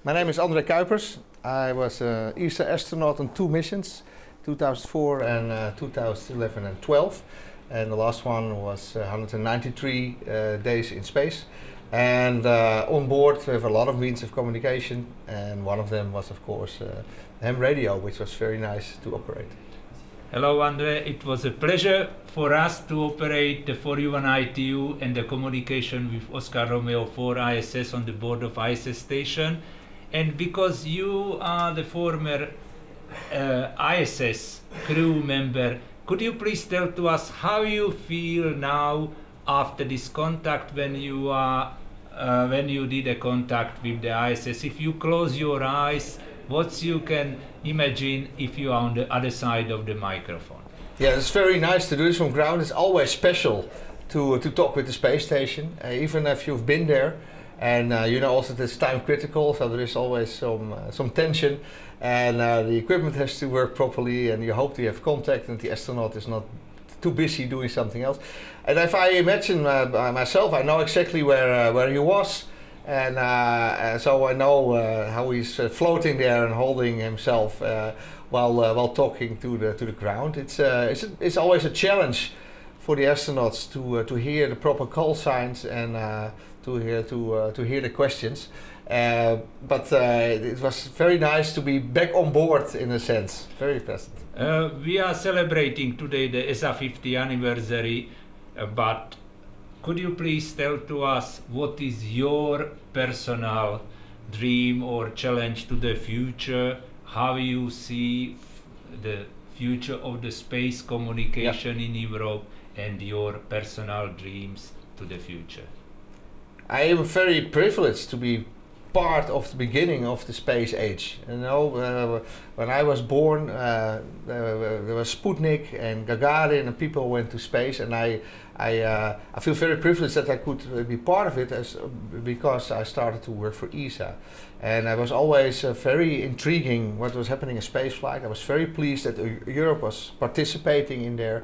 My name is André Kuipers. I was an ESA astronaut on 2 missions, 2004 and 2011 and 12. And the last one was 193 days in space. And on board we have a lot of means of communication, and one of them was of course ham radio, which was very nice to operate. Hello Andre, it was a pleasure for us to operate the 4U1ITU and the communication with Oscar Romeo 4 ISS on the board of ISS station. And because you are the former ISS crew member, could you please tell to us how you feel now after this contact when you did a contact with the ISS? If you close your eyes, what you can imagine if you are on the other side of the microphone? Yeah, it's very nice to do this from ground. It's always special to talk with the space station, even if you've been there. And you know also that it's time critical, so there is always some tension, and the equipment has to work properly, and you hope you have contact and the astronaut is not too busy doing something else. And if I imagine myself, I know exactly where he was, and so I know how he's floating there and holding himself while talking to the ground. It's always a challenge for the astronauts to hear the proper call signs and to hear the questions. But it was very nice to be back on board in a sense. Very pleasant. We are celebrating today the ESA 50th anniversary, but could you please tell to us what is your personal dream or challenge to the future? How you see the future of the space communication in Europe and your personal dreams to the future? I am very privileged to be part of the beginning of the space age. You know, when I was born, there was Sputnik and Gagarin, and people went to space, and I feel very privileged that I could be part of it because I started to work for ESA. And I was always very intriguing what was happening in spaceflight. I was very pleased that Europe was participating in there,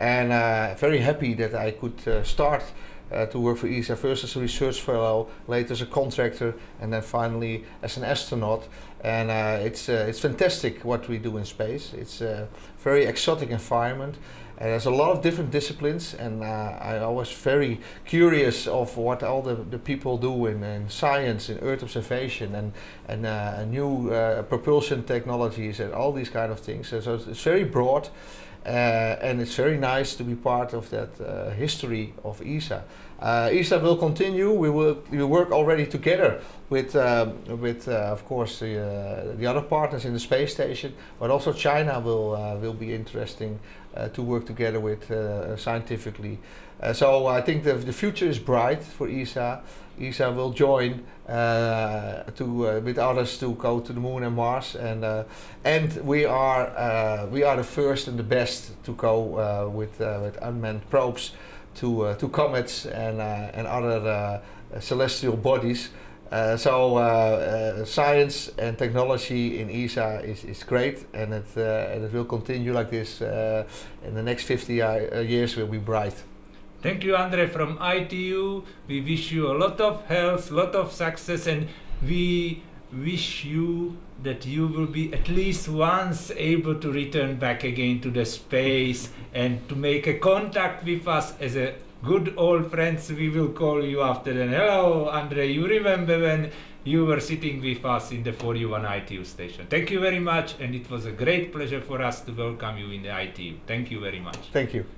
and very happy that I could start to work for ESA, first as a research fellow, later as a contractor, and then finally as an astronaut. And it's fantastic what we do in space. It's a very exotic environment. And there's a lot of different disciplines, and I'm always very curious of what all the people do in science, in Earth observation, and new propulsion technologies, and all these kind of things. So it's very broad. And it's very nice to be part of that history of ESA. ESA will continue. We work already together with of course the other partners in the space station, but also China will be interesting to work together with scientifically. So I think the future is bright for ESA. ESA will join with others to go to the Moon and Mars, and we are the first and the best to go with unmanned probes to comets and other celestial bodies. So science and technology in ESA is great, and it will continue like this. In the next 50 years will be bright. Thank you, Andre, from ITU. We wish you a lot of health, lot of success, and we wish you that you will be at least once able to return back again to the space and to make a contact with us as a good old friends. We will call you after then. Hello, Andre, you remember when you were sitting with us in the 4U1ITU station. Thank you very much, and it was a great pleasure for us to welcome you in the ITU. Thank you very much. Thank you.